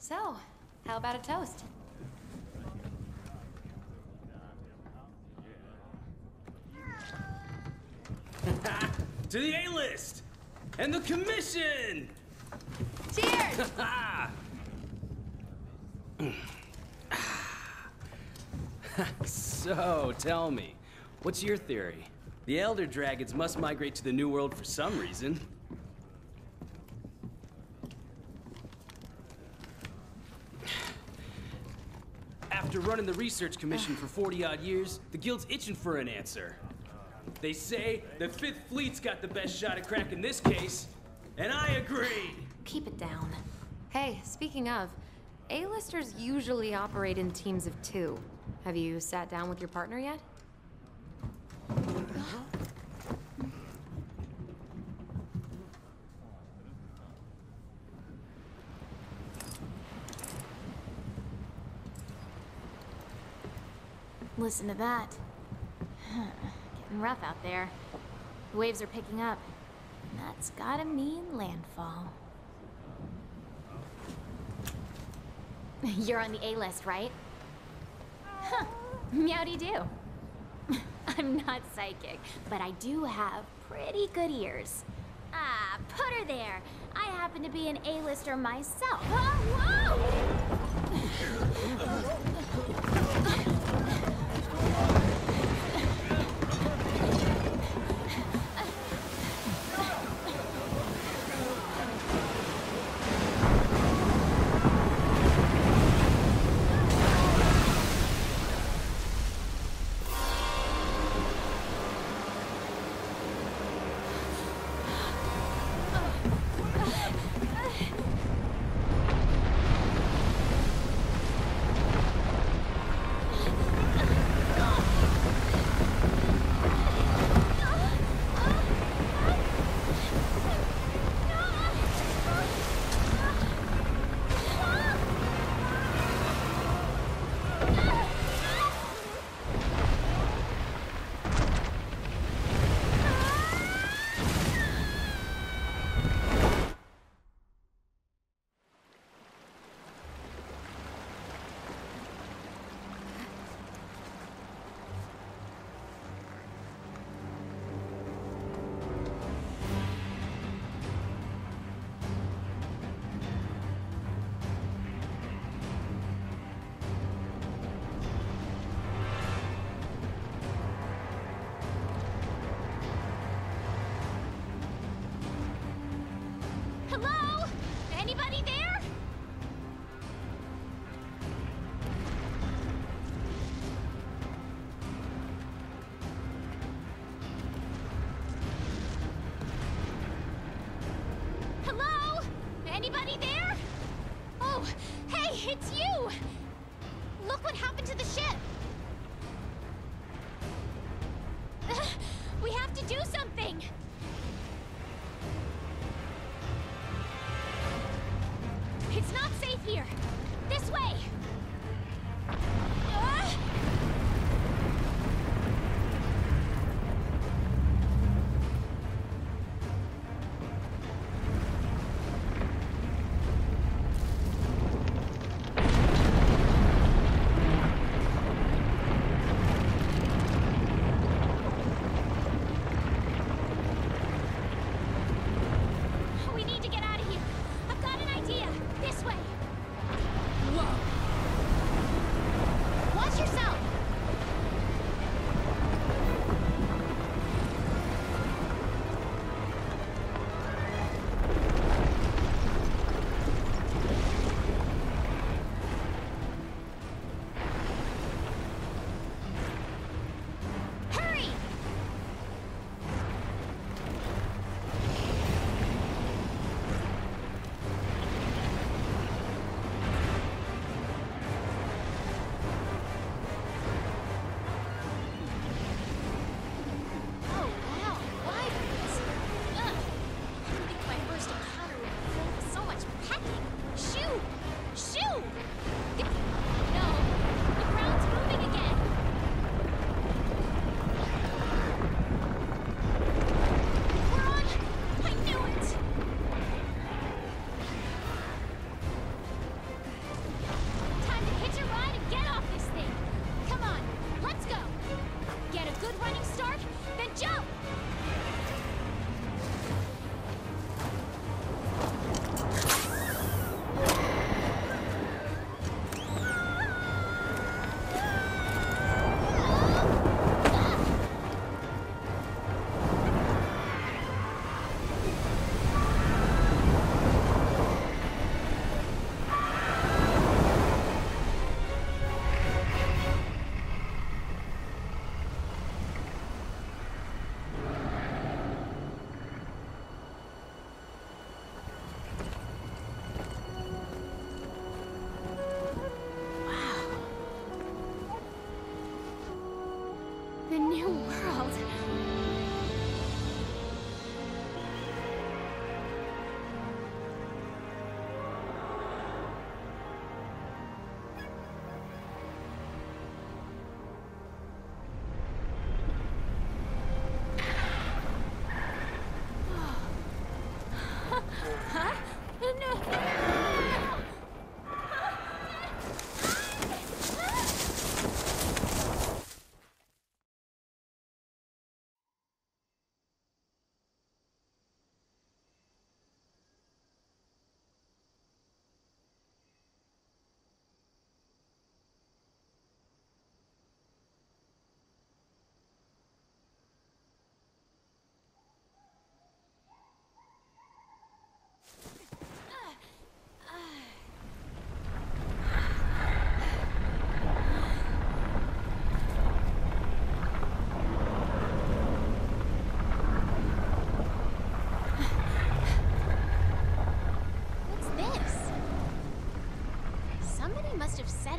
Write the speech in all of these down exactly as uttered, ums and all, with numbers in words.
So, how about a toast? To the A-list! And the commission! Cheers! So, tell me, what's your theory? The Elder Dragons must migrate to the New World for some reason. After running the research commission for forty-odd years, the Guild's itching for an answer. They say the Fifth Fleet's got the best shot at cracking this case, and I agree! Keep it down. Hey, speaking of, A-listers usually operate in teams of two. Have you sat down with your partner yet? Listen to that. Getting rough out there. The waves are picking up. And that's gotta mean landfall. You're on the A-list, right? Huh. Meowdy-do. I'm not psychic, but I do have pretty good ears. Ah, put her there. I happen to be an A-lister myself. Oh, whoa! Hello? Anybody there? Hello? Anybody there? Oh, hey, it's you! Look what happened to the ship! We have to do something! It's not safe here! This way! Uh! We need to get out of here! I've got an idea! This way! Whoa!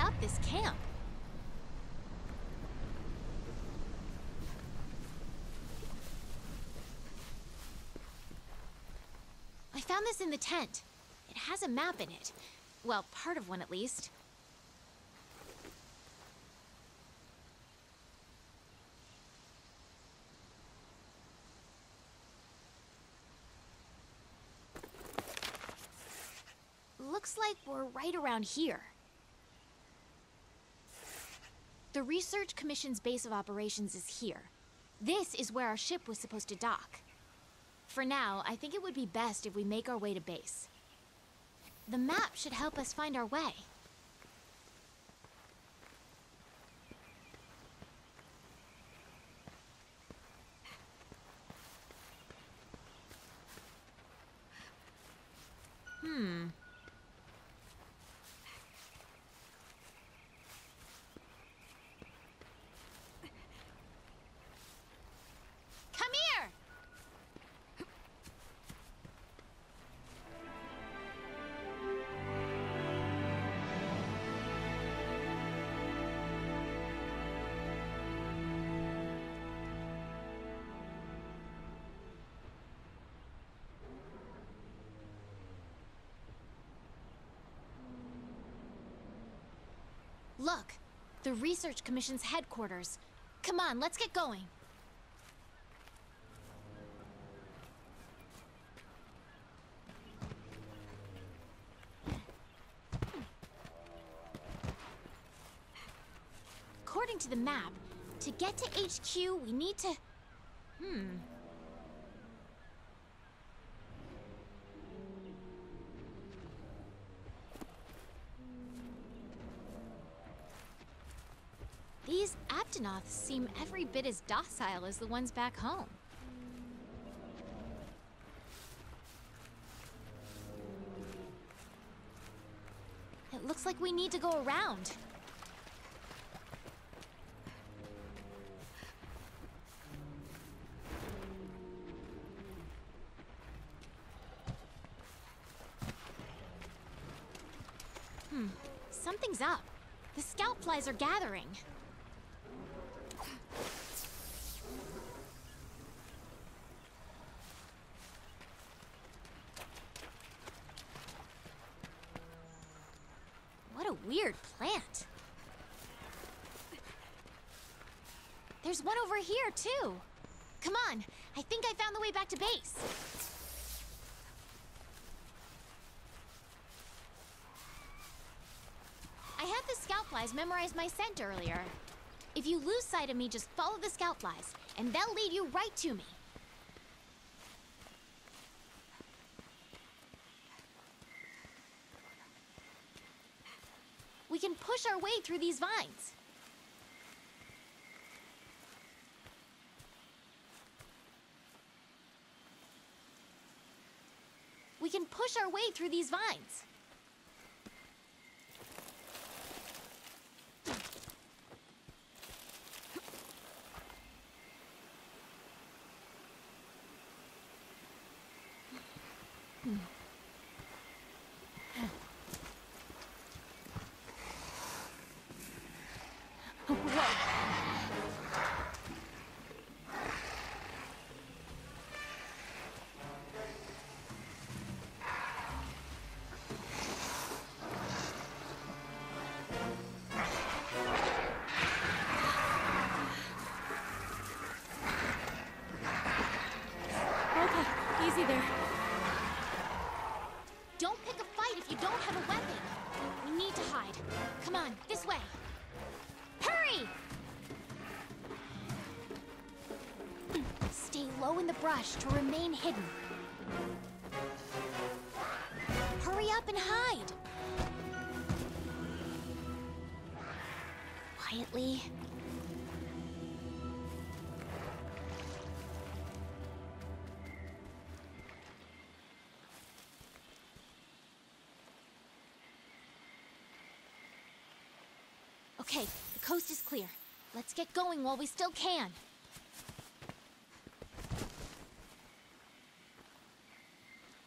up this camp? I found this in the tent. It has a map in it. Well, part of one at least. Looks like we're right around here. The Research Commission's base of operations is here. This is where our ship was supposed to dock. For now, I think it would be best if we make our way to base. The map should help us find our way. Hmm. Come here! Look, the Research Commission's headquarters. Come on, let's get going. According to the map, to get to H Q, we need to... Hmm... These Aptonoths seem every bit as docile as the ones back home. It looks like we need to go around. Hmm, something's up. The scout flies are gathering. What a weird plant. There's one over here, too. Come on, I think I found the way back to base. I had the scout flies memorize my scent earlier. If you lose sight of me, just follow the scout flies, and they'll lead you right to me. We can push our way through these vines. We can push our way through these vines. Hmm. Easy there. Don't pick a fight if you don't have a weapon. We need to hide. Come on, this way. Hurry! Stay low in the brush to remain hidden. Hurry up and hide. Quietly. Okay, the coast is clear. Let's get going while we still can.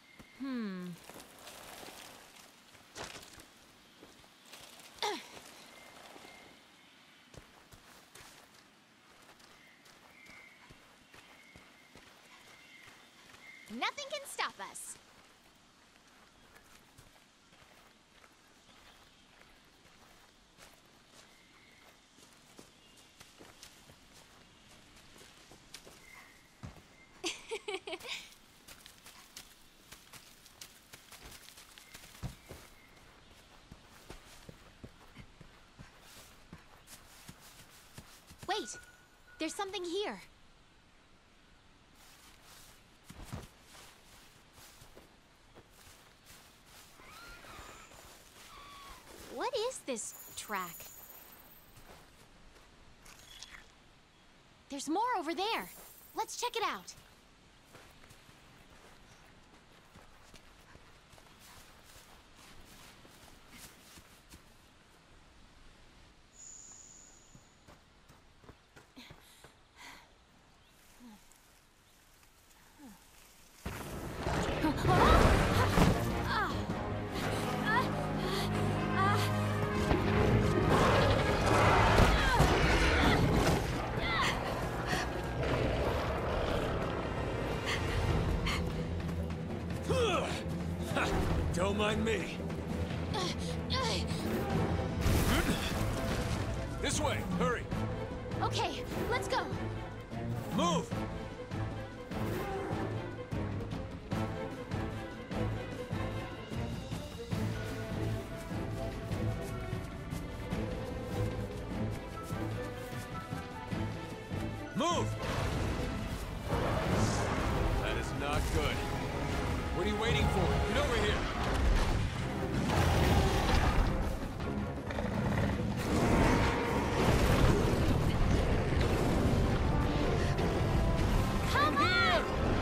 Hmm. nothing can stop us. Wait, there's something here. What is this track? There's more over there. Let's check it out. Don't mind me. This way, hurry. Okay, let's go. Move! Move! That is not good. What are you waiting for? Get over here! Come on!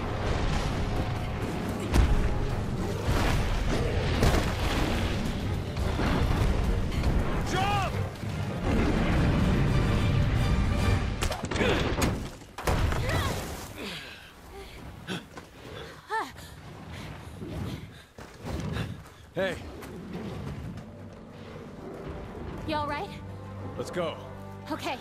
Jump! Hey, You all right? let's go. Okay.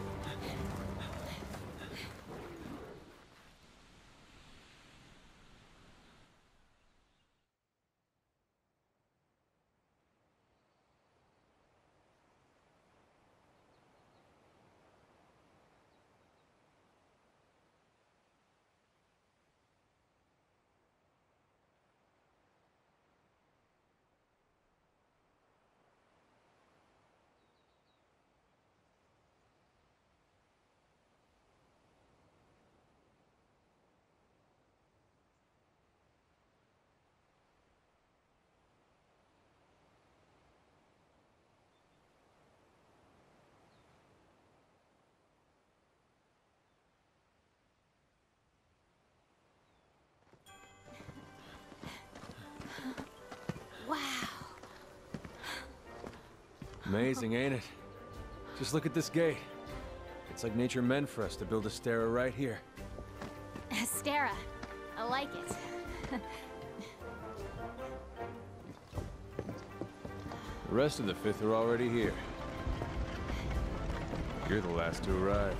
Wow. Amazing, ain't it? Just look at this gate. It's like nature meant for us to build a Stera right here. Stera. I like it. The rest of the Fifth are already here. You're the last to arrive.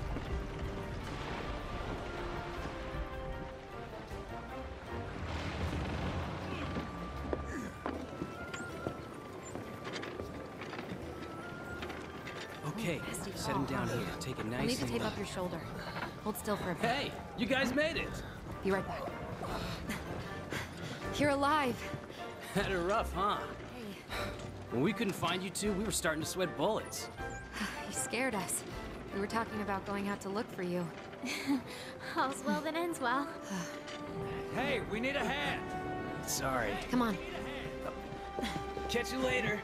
Okay, set him down here. Take it I'll nice need to and... tape up your shoulder. Hold still for a bit. Hey, you guys made it! Be right back. You're alive. Had it rough, huh? Hey, When we couldn't find you two, we were starting to sweat bullets. you scared us. We were talking about going out to look for you. All's well that ends well. Hey, we need a hand! Sorry. Come on. Catch you later.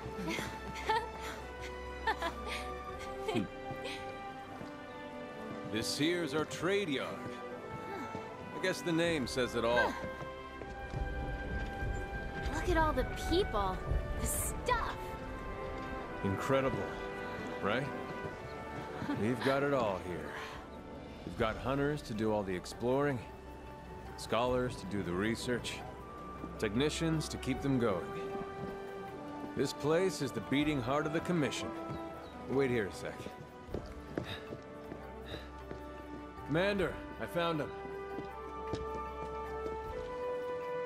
This here's our trade yard. I guess the name says it all. Look at all the people. The stuff. Incredible, right? We've got it all here. We've got hunters to do all the exploring, scholars to do the research, technicians to keep them going. This place is the beating heart of the Commission. Wait here a sec. Commander, I found him.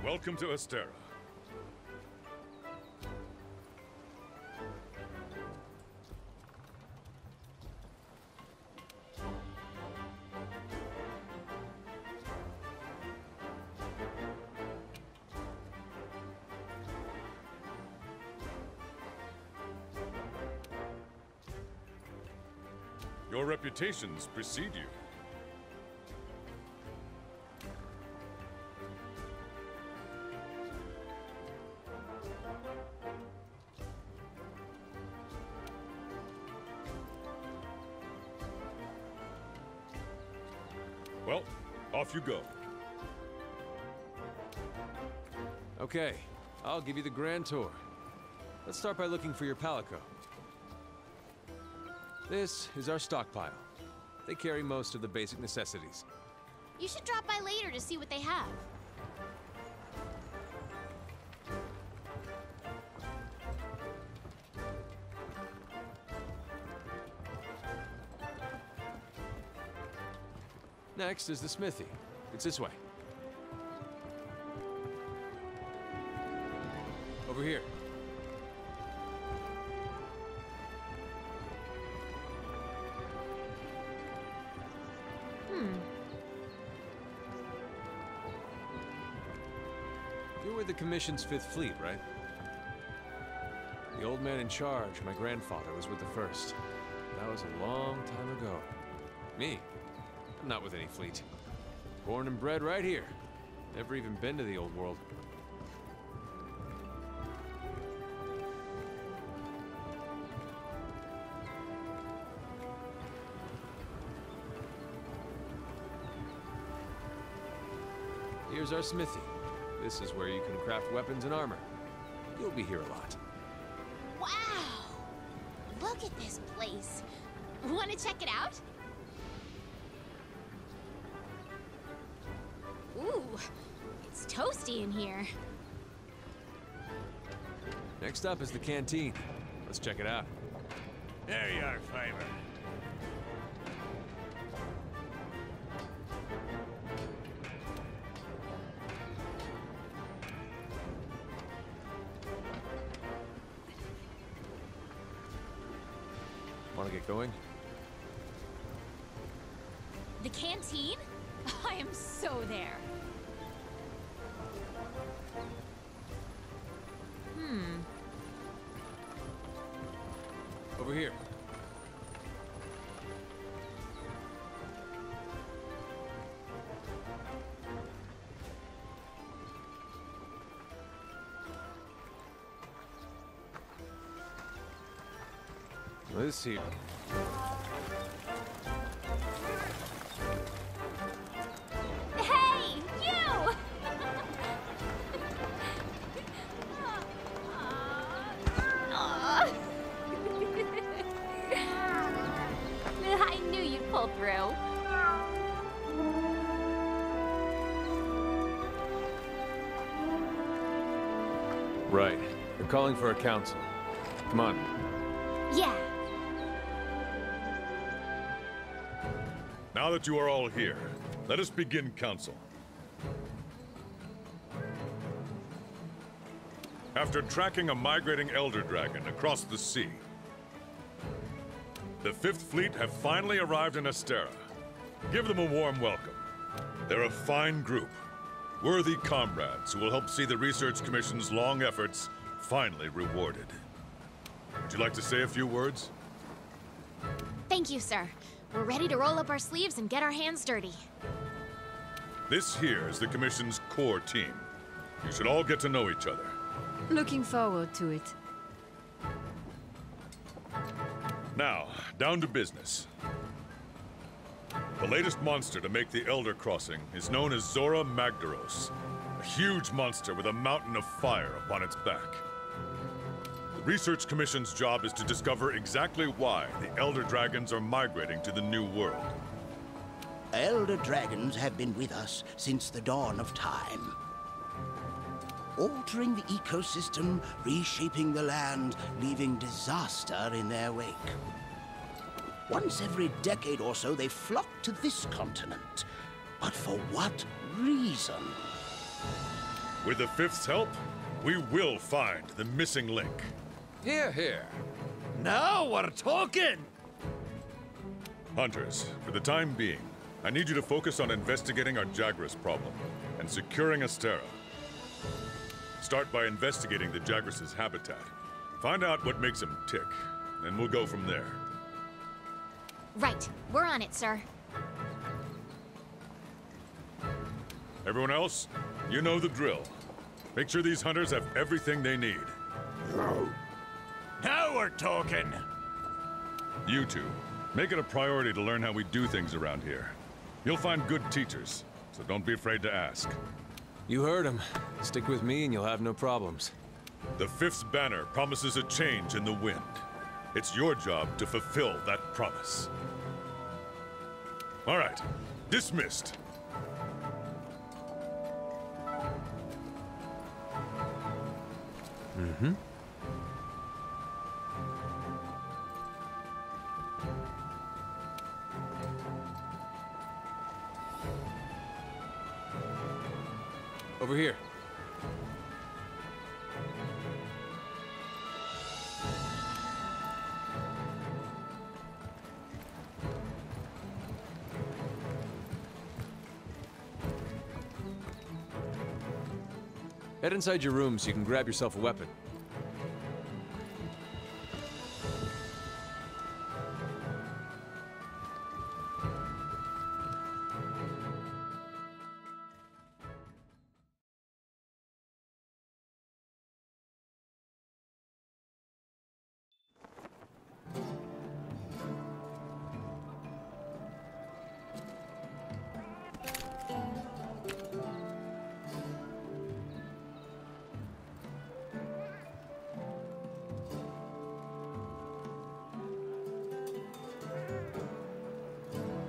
Welcome to Astera. Your reputations precede you. Well, off you go. Okay, I'll give you the grand tour. Let's start by looking for your Palico. This is our stockpile. They carry most of the basic necessities. You should drop by later to see what they have. Next is the smithy. It's this way. Over here. You're with the Commission's Fifth Fleet, right? The old man in charge, my grandfather, was with the First. That was a long time ago. Me? I'm not with any fleet. Born and bred right here. Never even been to the old world. Here's our smithy. This is where you can craft weapons and armor. You'll be here a lot. Wow! Look at this place. Want to check it out? Ooh, it's toasty in here. Next up is the canteen. Let's check it out. There you are, Fiver. Want to get going? The canteen? I am so there. Hmm. Over here. This here. Hey, you! I knew you'd pull through. Right. They're calling for a council. Come on. Yeah. Now that you are all here, let us begin council. After tracking a migrating Elder Dragon across the sea, the Fifth Fleet have finally arrived in Astera. Give them a warm welcome. They're a fine group, worthy comrades who will help see the Research Commission's long efforts finally rewarded. Would you like to say a few words? Thank you, sir. We're ready to roll up our sleeves and get our hands dirty. This here is the Commission's core team. You should all get to know each other. Looking forward to it. Now, down to business. The latest monster to make the Elder Crossing is known as Zorah Magdaros, a huge monster with a mountain of fire upon its back. The Research Commission's job is to discover exactly why the Elder Dragons are migrating to the New World. Elder Dragons have been with us since the dawn of time. Altering the ecosystem, reshaping the land, leaving disaster in their wake. Once every decade or so, they flock to this continent. But for what reason? With the Fifth's help, we will find the missing link. Here, here. Now we're talking! Hunters, for the time being, I need you to focus on investigating our Jagras problem and securing Astera. Start by investigating the Jagras' habitat. Find out what makes them tick, and we'll go from there. Right. We're on it, sir. Everyone else, you know the drill. Make sure these hunters have everything they need. Now we're talking! You two, make it a priority to learn how we do things around here. You'll find good teachers, so don't be afraid to ask. You heard him. Stick with me and you'll have no problems. The Fifth's banner promises a change in the wind. It's your job to fulfill that promise. All right, dismissed. Mm-hmm. Over here. Head inside your room so you can grab yourself a weapon.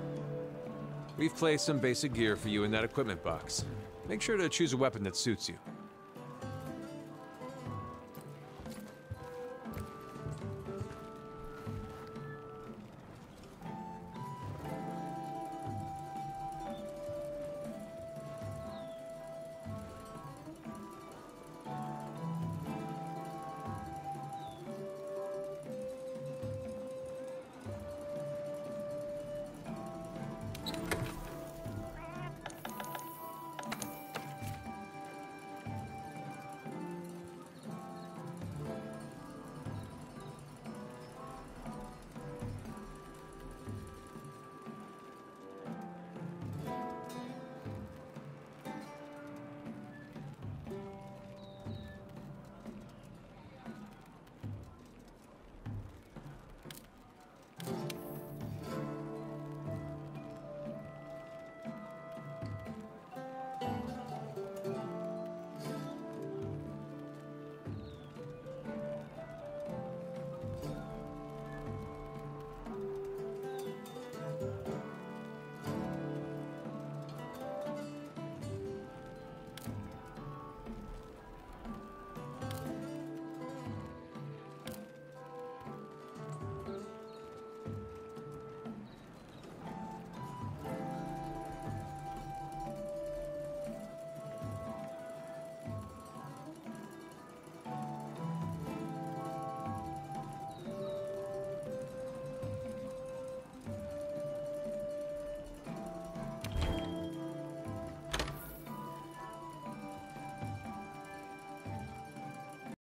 We've placed some basic gear for you in that equipment box. Make sure to choose a weapon that suits you.